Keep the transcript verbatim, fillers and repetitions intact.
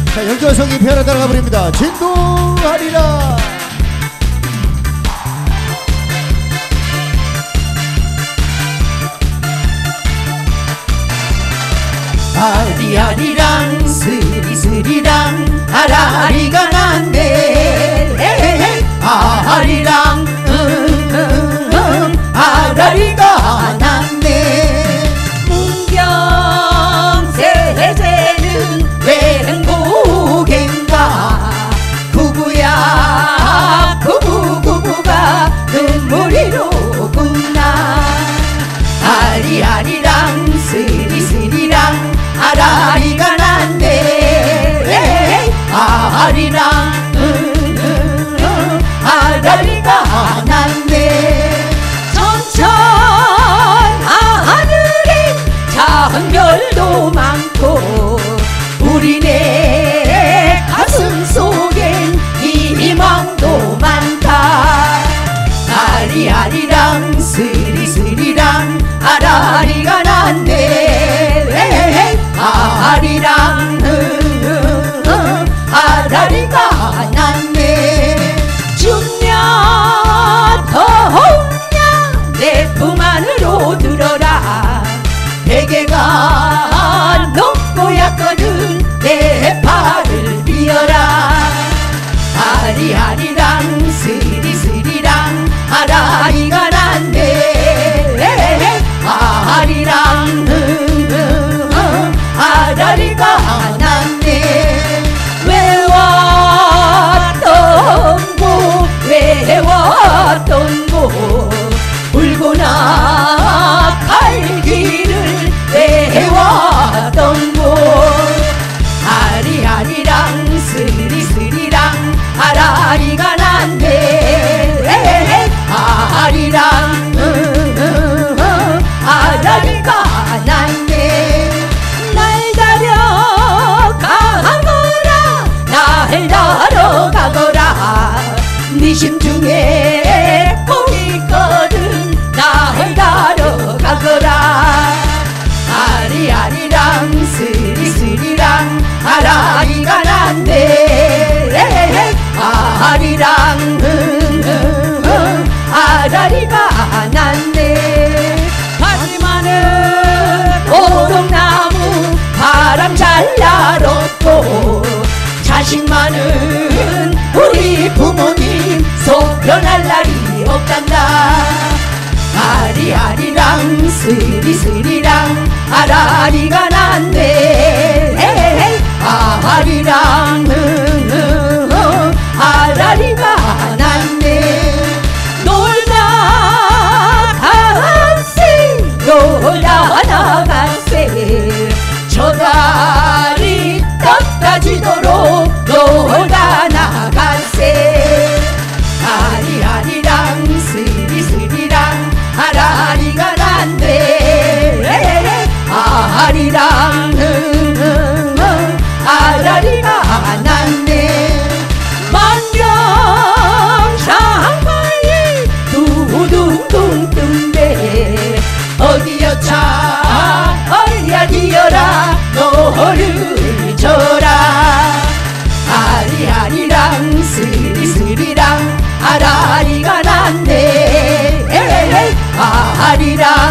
자, 영주성이 피아노 따라가 버립니다. 진도하리라. 아리아리랑 스리스리랑 아라리가 난대 아리랑 응응응 아라리가 난대 문경세제는 왜 행복인가 구구야 구구구구가 눈물이로구나 아리아리랑 스리스리랑 아라리가 난대 아리랑 응응응 아라리가 난대 천천 하늘에 작은 별도 많고 우리네 가슴 속엔 희망도 많다 아리아리랑 스리스리랑 아라리가 난대 아리랑 응응응 아라리가 났네 춥냐 더우냐 내 품 안으로 들어라 베개가 높고 얕거든 내 팔을 비어라 아리아리랑 스리스리랑 아라리가 난대 아리랑 응응응 아라리가 났네 왜 왔던 곳 왜 왔던 곳 울고나 갈 길을 왜 왔던 곳 아리아리랑 스리스리랑 아라리가 난대 아리랑 응응응 아라리가 났네 날 데려가거라 날 데려가거라 네 심중에 꼭 있거든 날 데려가거라 아리아리랑 스리스리랑 아라리가 난대 아리랑 응응응 아라리가 났네 하지만은 오동나무 바람 잘 날았고 자식 많은 우리 부모님 속 변할 날이 없단다 아리아리랑 스리스리랑 아라리가 난대 아리랑 응응응 아라리가 났네 놀다 가세 놀다 나가세 저 다리 떴다지도록 놀다 나가세 아리아리랑 스리스리랑 아라리가 난대 아리랑 응응응 아라리가 났네 만경장마이 두둥둥둥대 어디여차 어디야 디어라 너를 져라 아리아리랑 스리스리랑 아라리가 난대 아리랑